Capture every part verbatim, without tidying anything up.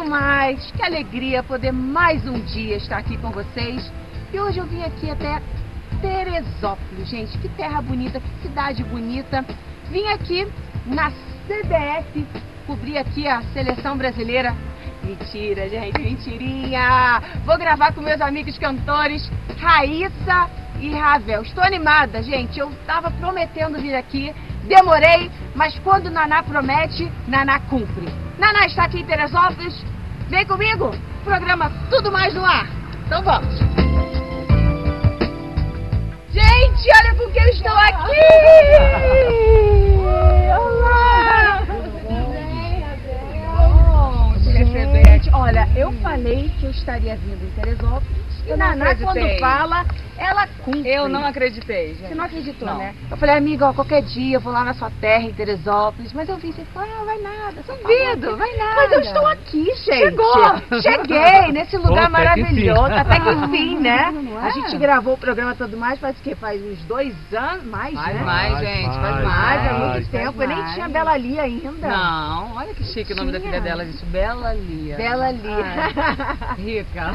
tudo mais. Que alegria poder mais um dia estar aqui com vocês. E hoje eu vim aqui até Teresópolis, gente. Que terra bonita, que cidade bonita. Vim aqui na C B F cobrir aqui a seleção brasileira. Mentira, gente, mentirinha. Vou gravar com meus amigos cantores Raíssa e Ravel. Estou animada, gente. Eu estava prometendo vir aqui, demorei, mas quando Naná promete, Naná cumpre. Naná está aqui em Teresópolis. Vem comigo, programa Tudo Mais no Ar. Então vamos. Gente, olha com quem eu estou aqui! Olá! Bom te receber aqui. Olha, eu falei que eu estaria vindo em Teresópolis. E Naná, quando fala, ela cumpre. Eu não acreditei, gente. Você não acreditou, não. né? Eu falei, amiga, ó, qualquer dia eu vou lá na sua terra, em Teresópolis. Mas eu vi, você falou, ah, vai nada, duvido, vai nada. Mas eu estou aqui, gente. Chegou, cheguei nesse lugar Pô, maravilhoso. até Até que enfim, né? Não é? A gente gravou o programa Tudo Mais faz o quê? Faz uns dois anos, mais, Faz né? mais, Faz, gente, faz faz, mais. Mais, é Faz, muito tempo. faz Eu nem mais. tinha Bela Lia ainda. Não, olha que chique o nome da Tinha. filha dela, gente. Bela Lia. Bela Lia. Ai, rica.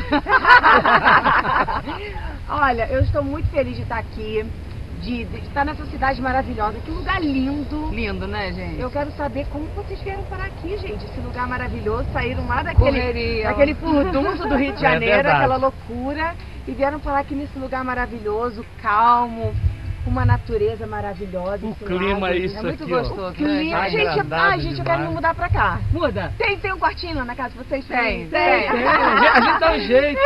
Olha, eu estou muito feliz de estar aqui, de, de estar nessa cidade maravilhosa. Que lugar lindo. Lindo, né, gente? Eu quero saber como vocês vieram parar aqui, gente. Esse lugar maravilhoso. Saíram lá daquele, Correria. daquele furdunço do Rio de É Janeiro, verdade. aquela loucura. E vieram parar aqui nesse lugar maravilhoso, calmo, com uma natureza maravilhosa. O esse clima lago. é isso É muito aqui, ó. gostoso, Clima, né? gente, Agradável ai, gente, eu quero me demais. mudar pra cá. Muda. Tem, tem um quartinho lá na casa de vocês? Tem, Tem. tem. A gente dá um jeito.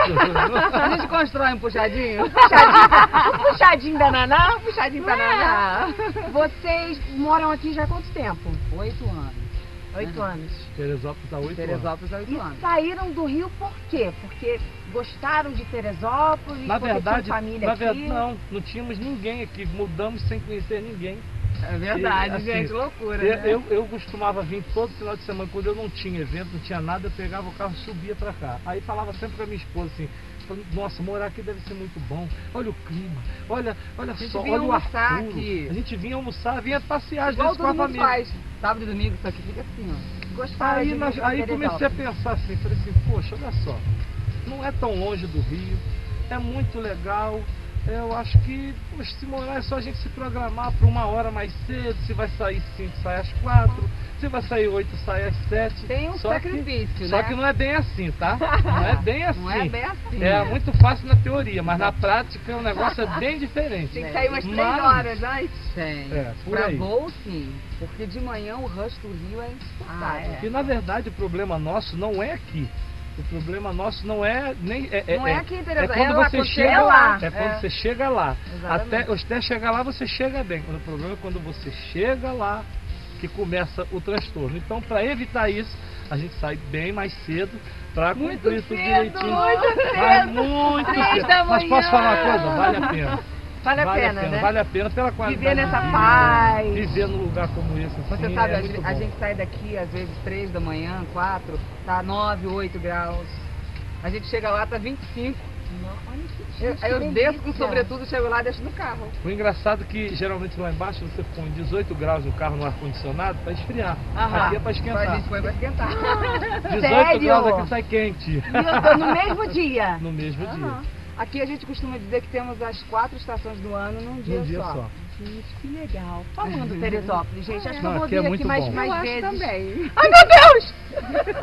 A gente constrói um puxadinho. Puxadinho, um puxadinho da Naná, um puxadinho da Naná. Ah. Vocês moram aqui já há quanto tempo? Oito anos. Oito anos. Teresópolis há oito anos. Teresópolis há oito E anos. saíram do Rio por quê? Porque gostaram de Teresópolis? Na porque verdade, tinham família na aqui? verdade, não, não tínhamos ninguém aqui. Mudamos sem conhecer ninguém. É verdade, E, assim, gente. Loucura, Eu, né? eu, eu costumava vir todo final de semana, quando eu não tinha evento, não tinha nada, eu pegava o carro e subia pra cá. Aí falava sempre pra minha esposa assim, falando, nossa, morar aqui deve ser muito bom. Olha o clima, olha, olha gente só, vinha olha o ar almoçar puro. aqui. A gente vinha almoçar, vinha passear às Igual vezes com a todo mundo família. faz. Sábado e domingo, isso aqui fica assim, ó. Gostaram Aí, de nós- vir aí pra comecei a Teresópolis? pensar assim, falei assim, poxa, olha só, não é tão longe do Rio, é muito legal. Eu acho que, poxa, se morar é só a gente se programar para uma hora mais cedo, se vai sair cinco, sai às quatro, se vai sair oito, sai às sete. Tem um Só que- sacrifício, Só né? que não é bem assim, tá? Não é bem assim. Não é bem assim. É muito fácil na teoria, mas na prática o negócio é bem diferente. Tem que sair umas três Mas- horas antes. Tem. É, por pra aí. voo, sim. Porque de manhã o rush do Rio é insuportável. Ah, é. E na verdade o problema nosso não é aqui. O problema nosso não é nem é, Não é aqui em Teresópolis, é quando é lá, você quando chega chega lá. lá. É quando É. você chega lá. Exatamente. Até, até chegar lá você chega bem. O problema é quando você chega lá que começa o transtorno. Então, para evitar isso, a gente sai bem mais cedo para Muito cumprir tudo cedo, direitinho. muito Mas cedo. muito Três cedo. da Mas posso manhã. falar uma coisa? Vale a pena. Vale a pena, né? Vale a pena pela qualidade. Viver nessa de vida, paz. Viver num lugar como esse. Assim, Você sabe, é a, muito gente, a bom. gente sai daqui às vezes três da manhã, quatro, tá nove, oito graus. A gente chega lá, tá vinte e cinco. Olha que Eu, gente, aí eu que desço com delícia. sobretudo, chego lá e deixo no carro. O engraçado é que geralmente lá embaixo você põe dezoito graus no carro no ar-condicionado para esfriar. Aham. Aqui é para A esquentar. gente põe pra esquentar. dezoito Sério? graus aqui sai quente. Meu Deus, no mesmo dia. No mesmo Aham. dia. Aqui a gente costuma dizer que temos as quatro estações do ano num dia, Num dia só. só. Gente, que legal. Falando Teresópolis, gente, acho que eu Não, vou aqui é vir aqui muito mais, bom. mais Eu acho vezes. também. Ai, meu Deus!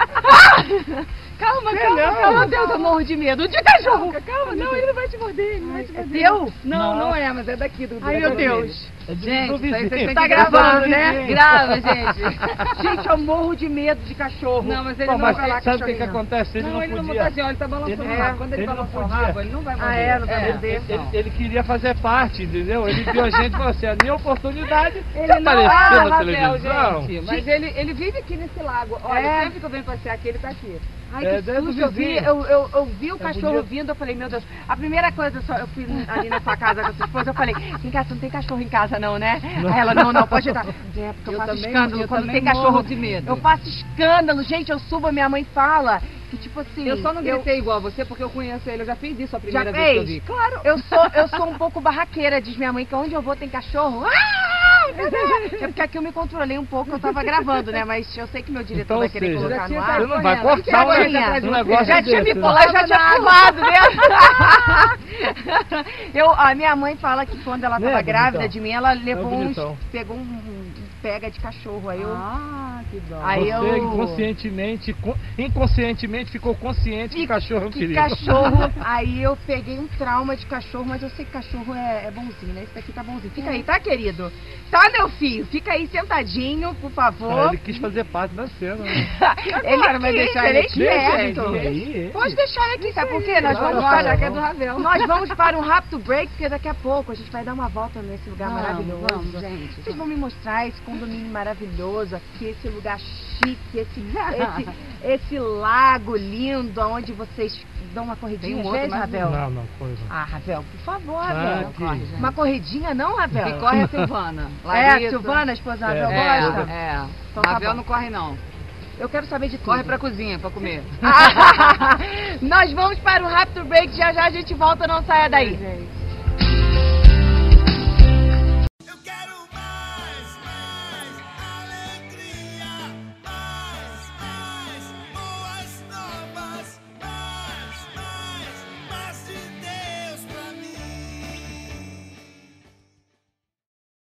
Calma, Sei calma, não. calma. Meu Deus, eu morro de medo. De cachorro! Calma, não, ele não vai te morder, ele não vai te É morder. teu? Não, Não. não é, mas é daqui do do Ai, meu daquele Deus. dele. É de- Gente, do isso aí vizinho. vocês têm Tá que gravando, do né? vizinho. Grava, gente. Gente, eu morro de medo de cachorro. Não, mas ele Pô, não mas vai lá sabe o que, que cachorrinho. acontece? Ele não, não, ele não podia. monta assim, ó, ele tá balançando Ele- o rabo. Quando ele, ele não balança o podia. rabo, ele não vai morder. Ah, é? Não vai É, morder? Ele, ele queria fazer parte, entendeu? Ele viu a gente e falou assim, a minha oportunidade Ele de não aparecer é na Ravel, televisão. gente. Mas ele, ele vive aqui nesse lago. Olha, É? sempre que eu venho passear aqui, ele tá aqui. Ai, É, que dentro do susto, eu vi, vizinho. eu, eu, eu vi o cachorro bonito. vindo, eu falei, meu Deus, a primeira coisa, só, eu fui ali na sua casa com a sua esposa, eu falei, vem cá, você não tem cachorro em casa não, né? Aí ela, não, não, pode entrar. É, porque eu, Eu faço também- escândalo, eu quando também tem cachorro, morro de medo. eu faço escândalo, gente, eu subo, a minha mãe fala, que tipo assim... Eu só não gritei igual a você porque eu conheço ele, eu já fiz isso a Já primeira vez que eu fez? vi. Claro, eu sou, eu sou um pouco barraqueira, diz minha mãe, que onde eu vou tem cachorro. Ah! cadê? É porque aqui eu me controlei um pouco, eu tava gravando, né? Mas eu sei que meu diretor Então, vai querer seja, colocar no já ar. Você não vai correndo. cortar um, Já ne- tinha. um negócio Já tinha desse, me né? pulado, já tinha pulado, né? Eu, a minha mãe fala que quando ela Né, tava grávida bonitão? de mim, ela levou É uns... bonitão. Pegou um pega de cachorro. Aí eu... Ah, que dó. Aí Você eu- inconscientemente, co- inconscientemente ficou consciente que E- cachorro é um que perigo. cachorro. Aí eu peguei um trauma de cachorro, mas eu sei que cachorro é, é bonzinho, né? Esse daqui tá bonzinho. Fica aí, tá, querido? Tá, meu filho? Fica aí sentadinho, por Ah, favor. ele quis fazer parte da cena. Né? Ele vai quis, deixar ele é ele aqui, esperto. gente. Aí, ele. Pode deixar ele aqui, sabe por quê? Nós Claro, vamos, claro. para, que é do Ravel. nós vamos para um rápido break, porque daqui a pouco a gente vai dar uma volta nesse lugar Vamos, maravilhoso. vamos, gente. Vocês vão me mostrar esse condomínio maravilhoso aqui, esse lugar chique, esse, esse, esse lago lindo, onde vocês dão uma corridinha, Tem um às outro, vezes, mas Ravel? Não, não, coisa. Ah, Ravel, por favor, Ah, Ravel. aqui. Corre, gente. Uma corridinha não, Ravel? Que corre a Silvana. É, Larissa. a Silvana, a esposa da É, Ravel, É, gosta? é. Então tá Ravel bom. não corre, não. Eu quero saber de tudo. Corre pra cozinha pra comer. Nós vamos para um rápido break, já já a gente volta, não saia daí.